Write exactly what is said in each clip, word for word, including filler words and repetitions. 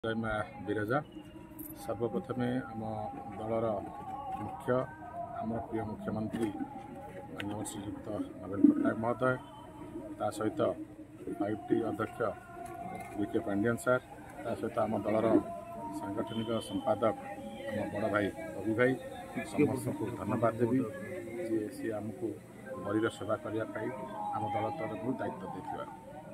जय माँ विरजा सर्वप्रथमे आम दलर मुख्य आम प्रिय मुख्यमंत्री माननीय श्रीयुक्त नवीन पट्टनायक महोदय ता सहित फाइव टी अध्यक्ष विके पांडियन सर ता सहित आम दलर सांगठनिक संपादक आम बड़ भाई रवि भाई समस्त को धन्यवाद देवी जी सी आमको बड़ी सेवा करने आम दल तरफ दायित्व देखा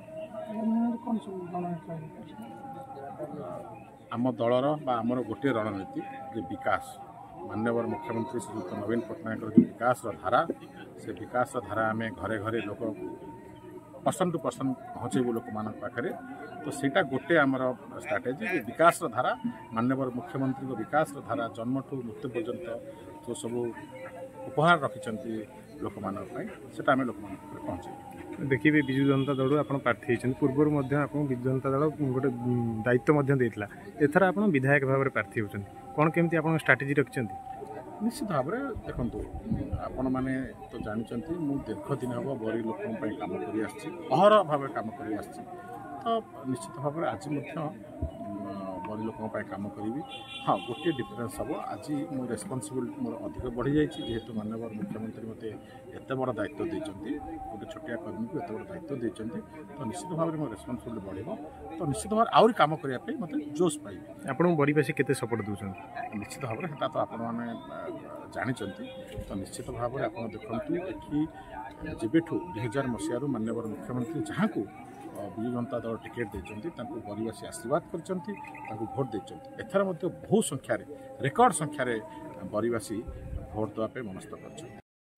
आम दलर आमर गोटे रणनीति जे विकास माननीय मुख्यमंत्री श्रीयुक्त नवीन पट्टनायक जो विकास धारा से विकास धारा आम घरे घरे लोक पर्सन टू पर्सन पहुँचेबू लोक मान पाखे तो सीटा गोटे आमर स्ट्राटेजी विकास धारा माननीय मुख्यमंत्री विकास धारा जन्म ठू मृत्यु पर्यंत जो सब उपहार रखिंट लोक मान आम लोक पहुँचे देखिए विजु जनता दल आप प्रार्थी होती पूर्व विजु जनता दल गोटे दायित्व देता एथर आप विधायक भाव में प्रार्थी होती कौन केमती आप स्ट्राटेजी रखिंट निश्चित भाव में देखो आपण मैंने तो जानते मु दीर्घ दिन हम बड़ी लोकों काम कर अहर भाव काम कर तो निश्चित भाव में आज बड़ी लोकों काम करी हाँ गोटे डिफरेन्स हम आज मो रेस्पॉन्सिबल मोर अधिक बढ़ी जाइए जेहेतु माननीय मुख्यमंत्री मत एत बड़ दायित्व देते गोटे छोटिया कर्मी को एत बड़ दायित्व देते तो निश्चित भाव में मो रेस्पॉन्सिबिलिटी बढ़ो तो निश्चित भाव आहरी कम करने मत जोश पाइबे आपको बरीवासी केते सपोर्ट दूसरा निश्चित भाव में तो आपण मैंने जानते तो निश्चित भाव में आप देखु ये जेबेठू दुई हजार मसीह माननीय मुख्यमंत्री जहाँ को विजु जनता दल टिकेट देते बरीवासी आशीर्वाद कर भोट देते एथर बहु संख्यार रेकर्ड संख्यार बरीवासी भोट देवाई मनस्थ कर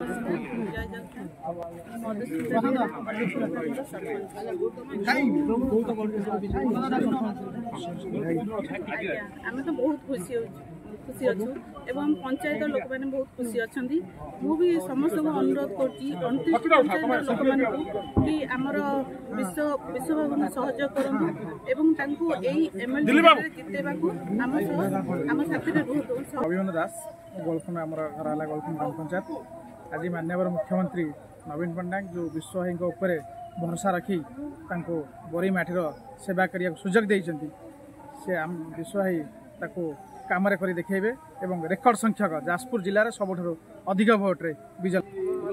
आम तो बहुत खुशी खुशी अच्छु एवं पंचायत लोक मैंने बहुत खुशी अच्छा मुझे समस्त को अनुरोध कर लोक मान कि आमर विश्व विश्व भवन सहयोग करूँ जितेबा आम आम साथी अभिमन्यु दास गोलखंड आम घर गोलखंड ग्राम पंचायत आज माननीय मुख्यमंत्री नवीन पट्टनायक जो विश्व भाई उपर भरोसा रखी बरी माटीर सेवा करने सुजोग देते से आम विश्व भाई काम कर देखेबे एवं रेकर्ड संख्यक जाजपुर जिले में सबुठ अधिक भोट्रे विजय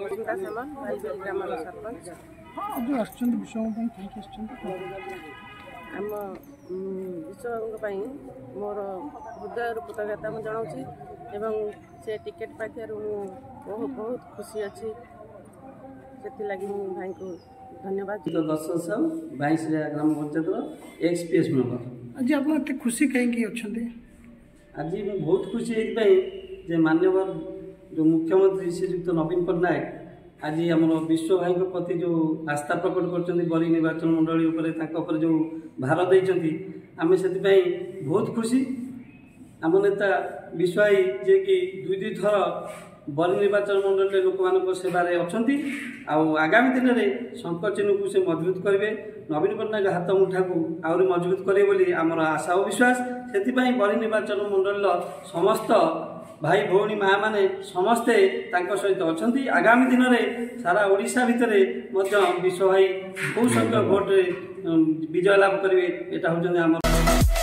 आम विश्व मोर हृदय कृतज्ञता मुझे जनाऊँगी एवं से टिकेट पाइबार बहुत बहुत खुशी अच्छी से लगी भाई को धन्यवाद। दर्शन साहब बैस ग्राम पंचायत एक्सपीएस मेम्बर आज आप खुशी कहीं अच्छा आज मैं बहुत खुशी ये माननीय जो मुख्यमंत्री श्रीयुक्त नवीन पट्टनायक आज आम विश्व भाई प्रति जो आस्था प्रकट कर बरी निर्वाचन मंडली जो भार देती आम से बहुत खुशी आम नेता विश्व भाई जे कि दुई दुई थर बरी निर्वाचन मंडल लोक मान सेवार अच्छा आगामी दिन में शंकर चिन्ह को से मजबूत करेंगे नवीन पट्टनायक हाथ मुठा को आहरी मजबूत करेंगे आमर आशा और विश्वास से बरी निर्वाचन मंडल समस्त भाई भौणी माँ मैंने समस्ते सहित अच्छा आगामी दिन में सारा ओडिशा भितर विश्व भाई बहुत संख्यक भोटे विजय लाभ करेंगे यहाँ हूँ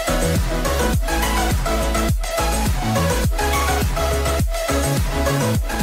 आम